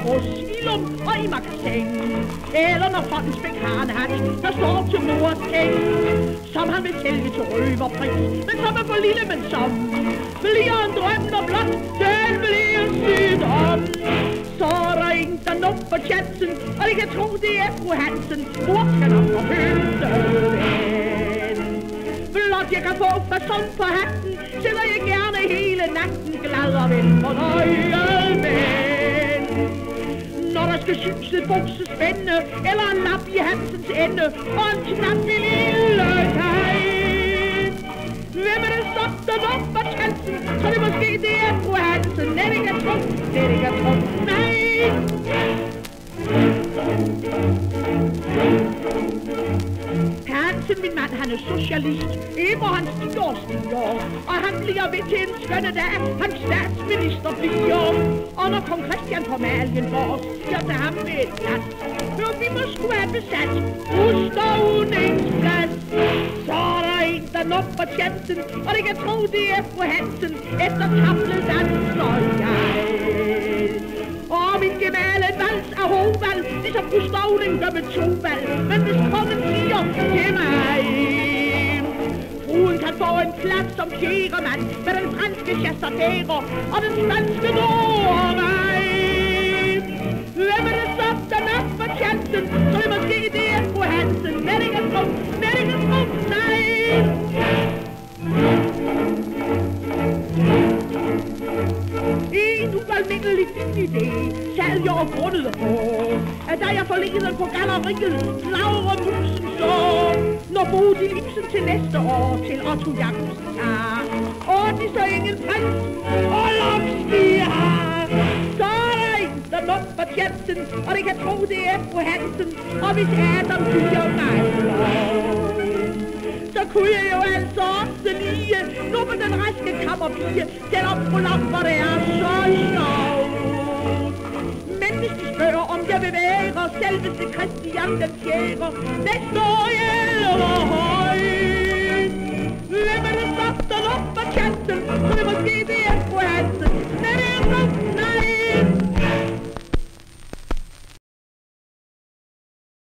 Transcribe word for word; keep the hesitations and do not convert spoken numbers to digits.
hos Ilum og i magasin. Eller når fondens fik har en hat, der står til mors ting, som han vil sælge til røverpris, men som er for lille, men som bliver en drøm, når blot den bliver sygt om. Så er der en, der nupper Tjansen, og de kan tro, det er fru Hansen. Mor skal nok få pynteven. Blot jeg kan få fason på hatten, sidder jeg gerne hele natten glad og vel fornøjet med. Når der skal synes et buksespænde, eller en lap i Hansens ende, og en knap i lille kaj. Hvem er det så, der nupper Tjansen? Så det måske det er fru Hansen. Net ikke er trum, net ikke er trum, nej. Hansen, min mand, han er socialist. Eber han stiger og stiger, og han bliver ved til en skønne dag, hans statsminister bliver. Og når kong Christian på Malienborg siger til ham med et plads, hør, vi må sgu have besat udståningsplads. Så er der en, der nupper Tjansen, og det kan tro, det er fru Hansen. Efter taflet danser jeg. Og min gemal en vals af Howalt, ligesom fru Stauning gør med to valg. Men hvis kongen siger til mig, fruen kan få en plads som fjerde mand med den franske chassardere og den spanske nordvej. Hvem er det så, der nupper Tjansen? Så det måske det er fru Hansen. Men ikke trum, men ikke trum, nej. En ualmindelig fin idé sad jeg og grundede på, at da jeg forleden på galleriet Laura Musen så, når Bodil Ibsen til næste år til Otto Jacobsen tager, og de så ingen prins og lopski har. Så er der en, der nupper Tjansen, og det kan tro, det er fru Hansen, og hvis Adam siger mig så kunne jeg jo altså også lige nuppe den raske kammerpige, selvom fru Lamper det er så sjovt. Men hvis de spørger, om jeg vil være selveste Christian den fjerde, næste år jeg